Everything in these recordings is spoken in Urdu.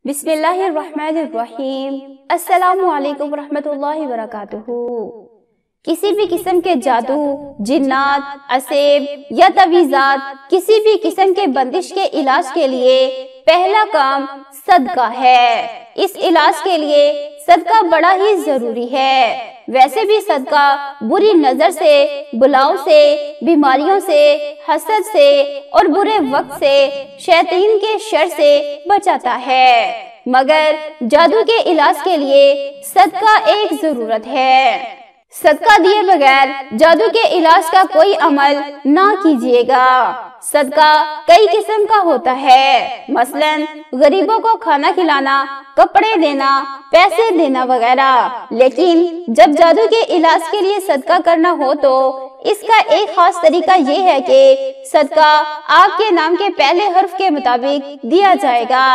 بسم اللہ الرحمن الرحیم۔ السلام علیکم ورحمۃ اللہ وبرکاتہ۔ کسی بھی قسم کے جادو، جنات، عصیب یا تعویذات، کسی بھی قسم کے بندش کے علاج کے لیے پہلا کام صدقہ ہے۔ اس علاج کے لیے صدقہ بڑا ہی ضروری ہے۔ ویسے بھی صدقہ بری نظر سے، بلاؤ سے، بیماریوں سے، حسد سے اور برے وقت سے، شیطان کے شر سے بچاتا ہے، مگر جادو کے علاج کے لیے صدقہ ایک ضرورت ہے۔ صدقہ دیے بغیر جادو کے علاج کا کوئی عمل نہ کیجیے گا۔ صدقہ کئی قسم کا ہوتا ہے، مثلاً غریبوں کو کھانا کھلانا، کپڑے دینا، پیسے دینا وغیرہ، لیکن جب جادو کے علاج کے لیے صدقہ کرنا ہو تو اس کا ایک خاص طریقہ یہ ہے کہ صدقہ آپ کے نام کے پہلے حرف کے مطابق دیا جائے گا۔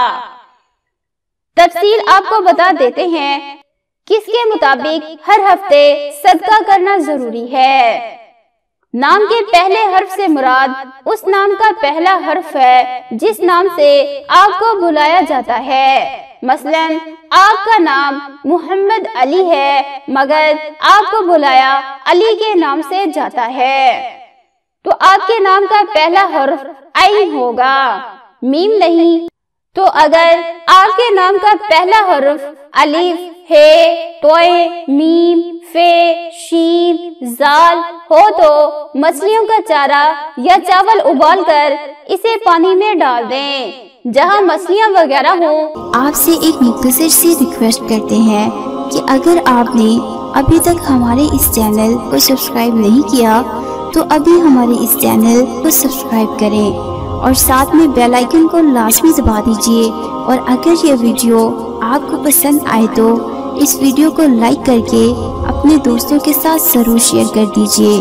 تفصیل آپ کو بتا دیتے ہیں کس کے مطابق ہر ہفتے صدقہ کرنا ضروری ہے۔ نام کے پہلے حرف سے مراد اس نام کا پہلا حرف ہے جس نام سے آپ کو بلایا جاتا ہے۔ مثلاً آپ کا نام محمد علی ہے، مگر آپ کو بلایا علی کے نام سے جاتا ہے، تو آپ کے نام کا پہلا حرف عین ہوگا، میم نہیں۔ تو اگر آپ کے نام کا پہلا حرف الف، ہے، توئے، میم، فے، شین، زال ہو تو مچھلیوں کا چارہ یا چاول ابال کر اسے پانی میں ڈال دیں جہاں مچھلیاں وغیرہ ہوں۔ آپ سے ایک مختصر سی ریکویسٹ کرتے ہیں کہ اگر آپ نے ابھی تک ہمارے اس چینل کو سبسکرائب نہیں کیا تو ابھی ہمارے اس چینل کو سبسکرائب کریں اور ساتھ میں بیل آئیکن کو لازمی دبا دیجیے، اور اگر یہ ویڈیو آپ کو پسند آئے تو اس ویڈیو کو لائک کر کے اپنے دوستوں کے ساتھ ضرور شیئر کر دیجیے۔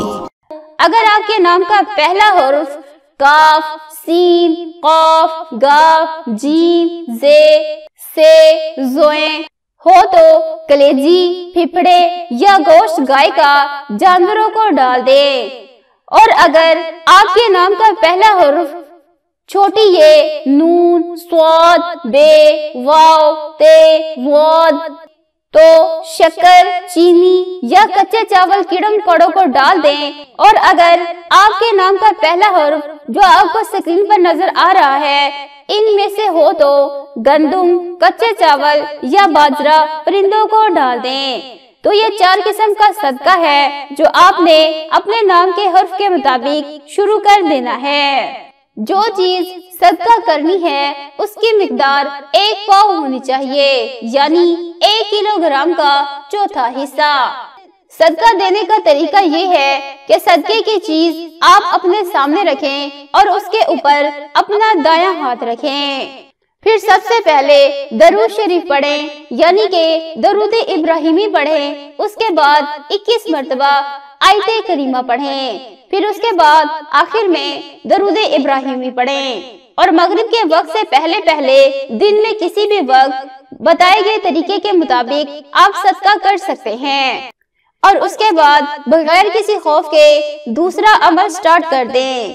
اگر آپ کے نام کا پہلا حرف کاف، سین، قاف، گاف، جیم، زے، سے، زوئیں ہو تو کلیجی، پھپھڑے یا گوشت گائے کا جانوروں کو ڈال دیں، اور اگر آپ کے نام کا پہلا حرف چھوٹی یہ، نون، صاد، بے، واو، تے، واد تو شکر، چینی یا کچے چاول کیڑم کوڑوں کو ڈال دیں، اور اگر آپ کے نام کا پہلا حرف جو آپ کو اسکرین پر نظر آ رہا ہے ان میں سے ہو تو گندم، کچے چاول یا باجرہ پرندوں کو ڈال دیں۔ تو یہ 4 قسم کا صدقہ ہے جو آپ نے اپنے نام کے حرف کے مطابق شروع کر دینا ہے۔ جو چیز صدقہ کرنی ہے اس کی مقدار 1 پاؤ ہونی چاہیے، یعنی 1 کلو گرام کا چوتھا حصہ۔ صدقہ دینے کا طریقہ یہ ہے کہ صدقے کی چیز آپ اپنے سامنے رکھیں اور اس کے اوپر اپنا دایاں ہاتھ رکھیں، پھر سب سے پہلے درود شریف پڑھیں، یعنی کہ درود ابراہیمی پڑھیں، اس کے بعد 21 مرتبہ آیت کریمہ پڑھیں، پھر اس کے بعد آخر میں درود ابراہیمی پڑھیں، اور مغرب کے وقت سے پہلے دن میں کسی بھی وقت بتائے گئے طریقے کے مطابق آپ صدقہ کر سکتے ہیں، اور اس کے بعد بغیر کسی خوف کے دوسرا عمل سٹارٹ کر دیں۔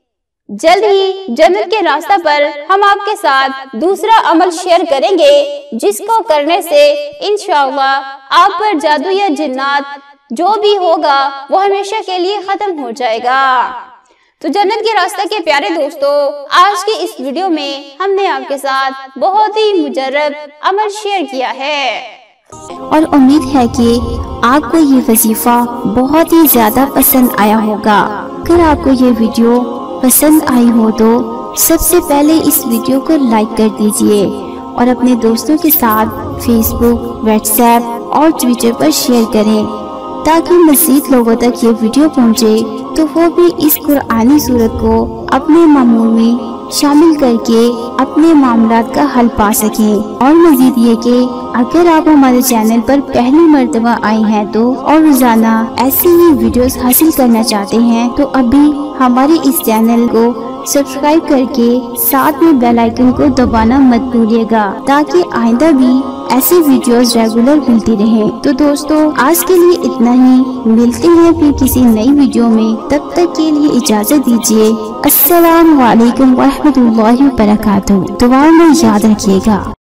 جلد ہی جنت کے راستہ پر ہم آپ کے ساتھ دوسرا عمل شیئر کریں گے جس کو کرنے سے انشاءاللہ آپ پر جادو یا جنات جو بھی ہوگا وہ ہمیشہ کے لیے ختم ہو جائے گا۔ تو جنت کے راستہ کے پیارے دوستو، آج کی اس ویڈیو میں ہم نے آپ کے ساتھ بہت ہی مجرب عمل شیئر کیا ہے، اور امید ہے کہ آپ کو یہ وظیفہ بہت ہی زیادہ پسند آیا ہوگا۔ اگر آپ کو یہ ویڈیو پسند آئی ہو تو سب سے پہلے اس ویڈیو کو لائک کر دیجئے، اور اپنے دوستوں کے ساتھ فیس بک، واٹس ایپ اور ٹویٹر پر شیئر کریں تاکہ مزید لوگوں تک یہ ویڈیو پہنچے تو وہ بھی اس قرآنی سورت کو اپنے معمول میں شامل کر کے اپنے معاملات کا حل پا سکیں۔ اور مزید یہ کہ اگر آپ ہمارے چینل پر پہلی مرتبہ آئے ہیں تو اور روزانہ ایسی ہی ویڈیوز حاصل کرنا چاہتے ہیں تو ابھی ہمارے اس چینل کو سبسکرائب کر کے ساتھ میں بیل آئیکن کو دبانا مت بھولیے گا تاکہ آئندہ بھی ایسی ویڈیوز ریگولر ملتی رہیں۔ تو دوستو آج کے لیے اتنا ہی، ملتے ہیں پھر کسی نئی ویڈیو میں، تب تک کے لیے اجازت دیجیے۔ السلام علیکم ورحمۃ اللہ وبرکاتہ۔ دعا میں یاد رکھیے گا۔